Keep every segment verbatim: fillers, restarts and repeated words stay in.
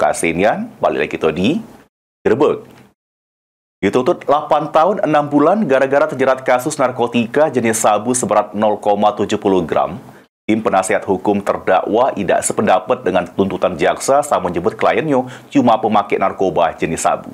Kak Senian, balik lagi kita di Gerebek. Dituntut lapan tahun enam bulan gara-gara terjerat kasus narkotika jenis sabu seberat nol koma tujuh nol gram. Tim penasihat hukum terdakwa tidak sependapat dengan tuntutan jaksa saat menyebut kliennya cuma pemakaian narkoba jenis sabu.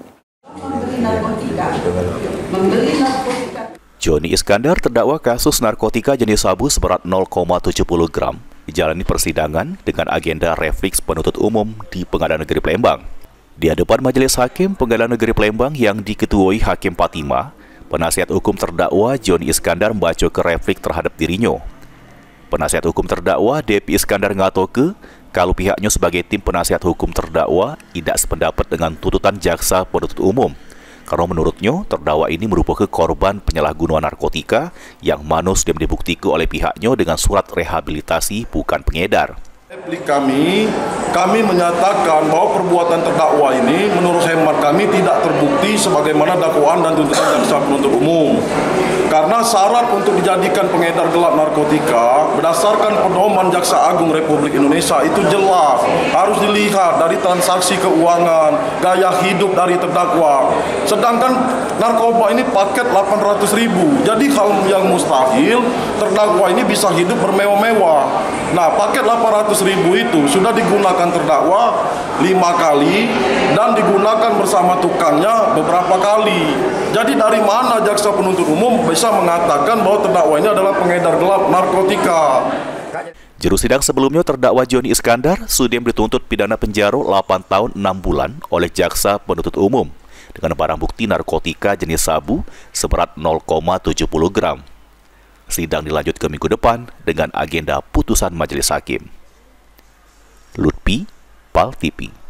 Joni Iskandar terdakwa kasus narkotika jenis sabu seberat nol koma tujuh nol gram. Dijalani persidangan dengan agenda refleks penuntut umum di Pengadilan Negeri Palembang. Di hadapan Majelis Hakim Pengadilan Negeri Palembang yang diketuai Hakim Fatima, penasihat hukum terdakwa Joni Iskandar membaca ke refleks terhadap dirinya. Penasihat hukum terdakwa Depi Iskandar ngatoke kalau pihaknya sebagai tim penasihat hukum terdakwa tidak sependapat dengan tuntutan jaksa penuntut umum. Karena menurutnya, terdakwa ini merupakan korban penyalahgunaan narkotika yang manus dan dibuktikan oleh pihaknya dengan surat rehabilitasi bukan pengedar. Replik kami, kami menyatakan bahwa perbuatan terdakwa ini menurut hemat kami tidak terbukti sebagaimana dakwaan dan tuntutan jaksa penuntut umum. Karena syarat untuk dijadikan pengedar gelap narkotika berdasarkan pedoman Jaksa Agung Republik Indonesia itu jelas harus dilihat dari transaksi keuangan, gaya hidup dari terdakwa. Sedangkan narkoba ini paket delapan ratus ribu. Jadi hal yang mustahil terdakwa ini bisa hidup bermewah-mewah. Nah, paket delapan ratus ribu itu sudah digunakan terdakwa lima kali dan digunakan bersama tukangnya beberapa kali. Jadi dari mana jaksa penuntut umum bisa mengatakan bahwa terdakwa ini adalah pengedar gelap narkotika? Juru sidang sebelumnya terdakwa Joni Iskandar sudah dituntut pidana penjara delapan tahun enam bulan oleh jaksa penuntut umum dengan barang bukti narkotika jenis sabu seberat nol koma tujuh nol gram. Sidang dilanjut ke minggu depan dengan agenda putusan Majelis Hakim. Lutfi, Pal T V.